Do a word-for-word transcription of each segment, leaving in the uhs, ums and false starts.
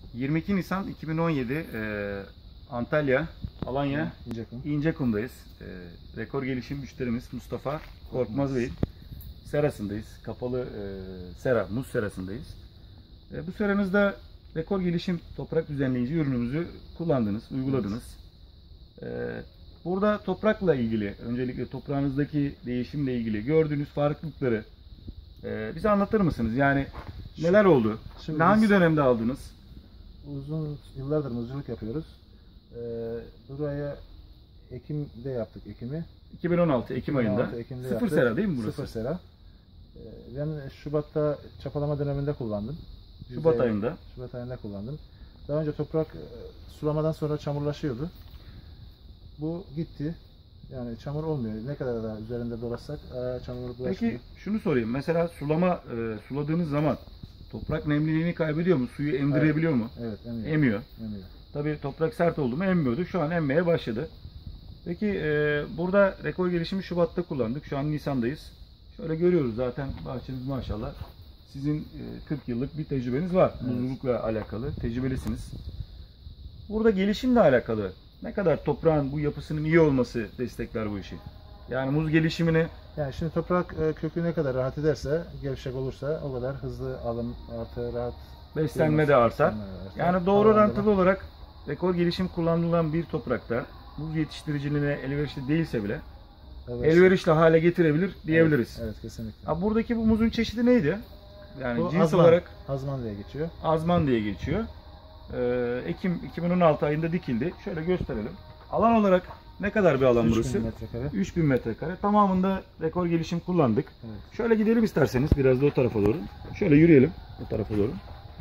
yirmi iki Nisan iki bin on yedi e, Antalya, Alanya, İncekum. İncekum'dayız. E, rekor gelişim müşterimiz Mustafa Korkmaz Bey'in serasındayız. Kapalı e, sera, muz serasındayız. E, bu seranızda rekor gelişim toprak düzenleyici ürünümüzü kullandınız, uyguladınız. E, burada toprakla ilgili, öncelikle toprağınızdaki değişimle ilgili gördüğünüz farklılıkları e, bize anlatır mısınız? Yani neler oldu? Şimdi hangi biz- dönemde aldınız? Uzun yıllardır muzculuk yapıyoruz. Ee, buraya Ekim'de yaptık ekimi. iki bin on altı Ekim iki bin on altı ayında. Ekim'de Sıfır yaptık. sera değil mi burası? Sıfır sera. Ee, ben Şubat'ta çapalama döneminde kullandım. Şubat Yüzde- ayında. Şubat ayında kullandım. Daha önce toprak e, sulamadan sonra çamurlaşıyordu. Bu gitti. Yani çamur olmuyor. Ne kadar da üzerinde dolaşsak e, çamur bulaşmıyor. Peki şunu sorayım. Mesela sulama e, suladığınız zaman toprak nemliliğini kaybediyor mu? Suyu emdirebiliyor mu? Evet, emiyor. Emiyor. Emiyor. Tabii toprak sert oldu mu emmiyordu. Şu an emmeye başladı. Peki e, burada rekor gelişimi Şubat'ta kullandık. Şu an Nisan'dayız. Şöyle görüyoruz zaten bahçeniz maşallah. Sizin e, kırk yıllık bir tecrübeniz var. Evet. Muzlulukla alakalı. Tecrübelisiniz. Burada gelişimle alakalı ne kadar toprağın bu yapısının iyi olması destekler bu işi? Yani muz gelişimini Yani şimdi toprak e, kökü ne kadar rahat ederse, gevşek olursa o kadar hızlı alım artı rahat beslenme de artar. beslenme de artar. Yani doğru Havalandırma- orantılı olarak rekor gelişim kullanılan bir toprakta muz yetiştiriciliğine elverişli değilse bile Evet. elverişli hale getirebilir diyebiliriz. Evet, evet, kesinlikle. Ha, buradaki bu muzun çeşidi neydi? Yani Bu cins azman, olarak azman diye geçiyor. azman diye geçiyor. Ee, Ekim iki bin on altı ayında dikildi. Şöyle gösterelim. Alan olarak ne kadar bir alan üç bin burası? metrekare. üç bin metrekare. Tamamında rekor gelişim kullandık. Evet. Şöyle gidelim isterseniz biraz da o tarafa doğru. Şöyle yürüyelim o tarafa doğru.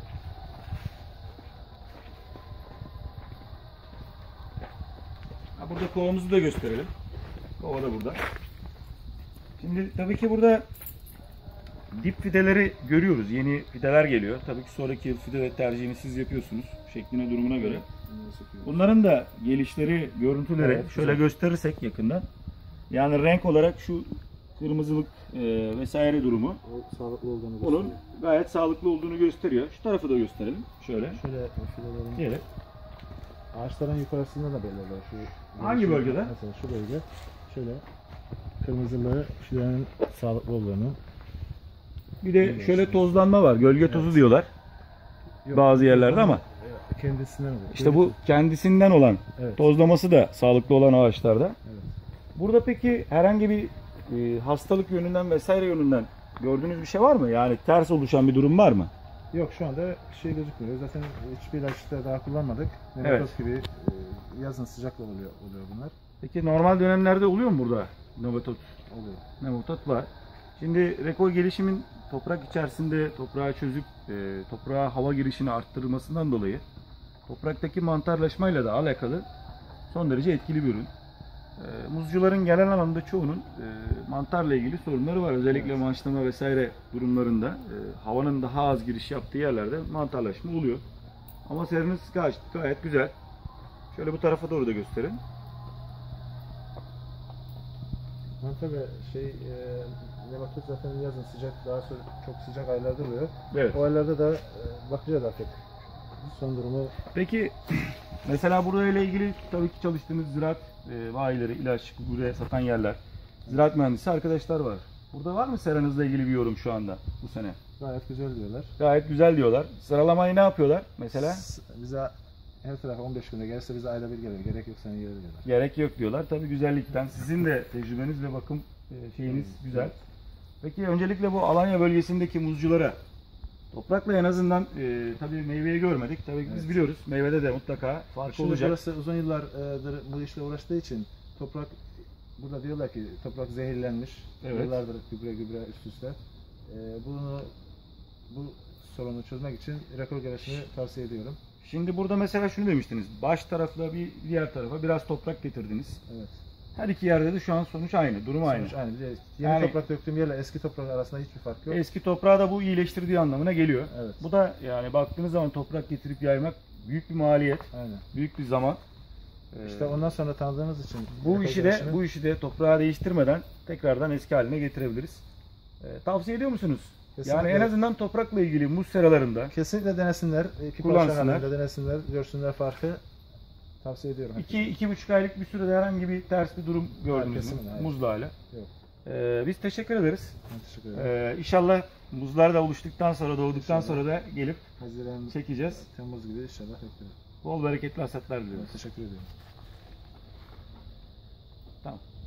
Ha, burada kovamızı da gösterelim. Kova da burada. Şimdi tabii ki burada dip fideleri görüyoruz. Yeni fideler geliyor. Tabii ki sonraki yıl fide tercihini siz yapıyorsunuz. Şekline, durumuna göre. Bunların da gelişleri, görüntüleri Evet, şöyle güzel. gösterirsek yakından. Yani renk olarak şu kırmızılık e, vesaire durumu O sağlıklı olduğunu bunun gösteriyor. gayet sağlıklı olduğunu gösteriyor. Şu tarafı da gösterelim. Şöyle. Şöyle fidelerin Diyelim. ağaçların yukarısında da belli oluyor. Şu, Hangi şu- bölgede? Mesela şu bölge. Şöyle kırmızılığı fidelerin sağlıklı olduğunu. Bir de Evet. şöyle tozlanma var. Gölge Evet. tozu diyorlar. Yok, Bazı yerlerde ama kendisinden oluyor. işte bu kendisinden olan Evet. tozlaması da sağlıklı olan ağaçlarda. Evet. Burada peki herhangi bir e, hastalık yönünden vesaire yönünden gördüğünüz bir şey var mı? Yani ters oluşan bir durum var mı? Yok, şu anda şey gözükmüyor. Zaten hiçbir ilaç da daha kullanmadık. Evet. Nematoz gibi e, yazın sıcakla oluyor oluyor bunlar. Peki normal dönemlerde oluyor mu burada nematot? Oluyor. Nematot var. Şimdi rekor gelişimin toprak içerisinde toprağı çözüp e, toprağa hava girişini arttırmasından dolayı topraktaki mantarlaşmayla da alakalı son derece etkili bir ürün. E, muzcuların genel anlamda çoğunun e, mantarla ilgili sorunları var. Özellikle Evet. mançlama vesaire durumlarında e, havanın daha az giriş yaptığı yerlerde mantarlaşma oluyor. Ama seriniz gayet, gayet güzel. Şöyle bu tarafa doğru da gösterin. Mantar ve şey e, nematot zaten yazın sıcak, daha sonra çok sıcak aylarda oluyor. Evet. O aylarda da e, bakacağız artık. Son durumu Peki mesela burada ile ilgili tabii ki çalıştığınız ziraat e, bayileri, ilaç, gübre satan yerler, ziraat mühendisi arkadaşlar var. Burada var mı seranızla ilgili bir yorum şu anda bu sene? gayet güzel diyorlar. Gayet güzel diyorlar. Sıralamayı ne yapıyorlar mesela? S- Bize her tarafa on beş günde gelirse bize ayda bir gelir. Gerek yok seni gelir diyorlar. Gerek yok diyorlar. Tabii güzellikten sizin de tecrübeniz ve bakım e, şeyiniz güzel. Peki öncelikle bu Alanya bölgesindeki muzculara toprakla en azından e, tabii meyveyi görmedik. Tabii biz Evet. biliyoruz. Meyvede de mutlaka fark Şimdi olacak. burası uzun yıllardır bu işle uğraştığı için toprak, burada diyorlar ki toprak zehirlenmiş. Evet. Yıllardır gübre gübre üst üste. Ee, bunu bu sorunu çözmek için rekor gelişimi tavsiye ediyorum. Şimdi burada mesela şunu demiştiniz. Baş tarafla bir diğer tarafa biraz toprak getirdiniz. Evet. Her iki yerde de şu an sonuç aynı. Durum aynı. Sonuç aynı. Bir de yeni Yani- toprak döktüğüm yerle eski toprak arasında hiçbir fark yok. Eski toprağı da bu iyileştirdiği anlamına geliyor. Evet. Bu da yani baktığınız zaman toprak getirip yaymak büyük bir maliyet, Aynen. büyük bir zaman. Ee, İşte ondan sonra tanıdığımız için bu rekor işi de gelişimi- bu işi de toprağı değiştirmeden tekrardan eski haline getirebiliriz. Ee, tavsiye ediyor musunuz Yani en azından toprakla ilgili muz seralarında kesinlikle denesinler. İki kullansınlar. parça halinde denesinler, görsünler farkı. Tavsiye ediyorum. iki iki buçuk aylık bir sürede herhangi bir ters bir durum gördünüz mü? Muzla hala. Yok. Ee, biz teşekkür ederiz. Ben teşekkür ederim. Ee, inşallah muzlar da oluştuktan sonra, doğduktan İnşallah. sonra da gelip Haziran, çekeceğiz. Temmuz gibi inşallah bekliyorum. Bol bereketli hasatlar diliyoruz. Teşekkür ediyorum. Tamam.